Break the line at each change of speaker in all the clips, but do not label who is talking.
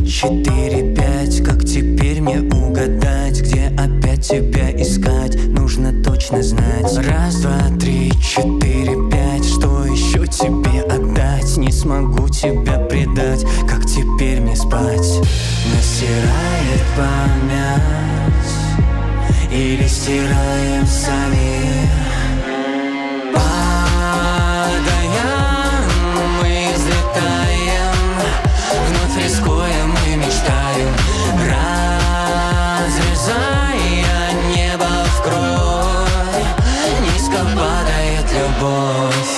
четыре, пять. Как теперь мне угадать, где опять тебя искать? Нужно точно знать. Раз, два, три, четыре, пять. Что еще тебе отдать? Не смогу тебя предать. Как теперь мне спать? Настирает память или стираем сами? Падаем, мы взлетаем, вновь рискуем и мечтаем, разрезая небо вкровь, низко падает любовь.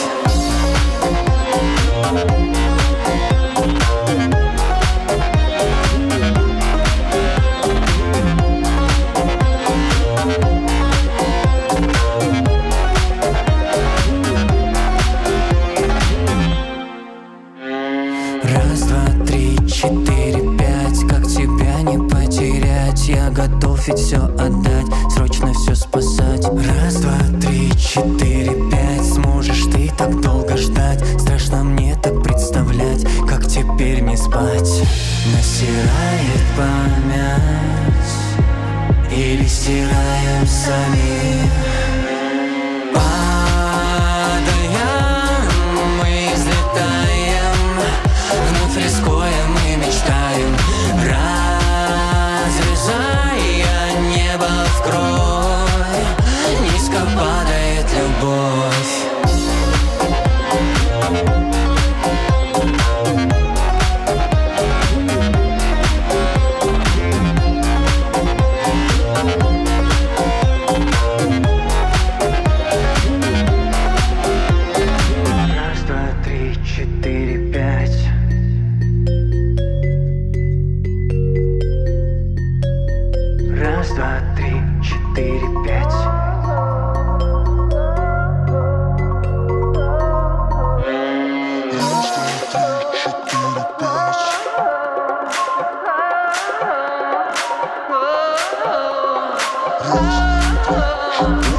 Раз, два, три, четыре, пять. Как тебя не потерять? Я готов ведь все отдать, срочно все спасать. Раз, два, три, четыре, пять. Сможешь ты так долго ждать? Страшно мне так представлять, как теперь мне спать. Настирает память или стираем сами? Падаем, мы взлетаем, вновь рискуем и мечтаем, разрезая небо вкровь, низко падает любовь. Раз, два, три, четыре, пять. Раз, два, три, четыре, пять. Раз, два, три, четыре, пять. Раз, два, три,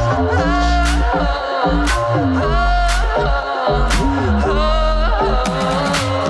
четыре, пять.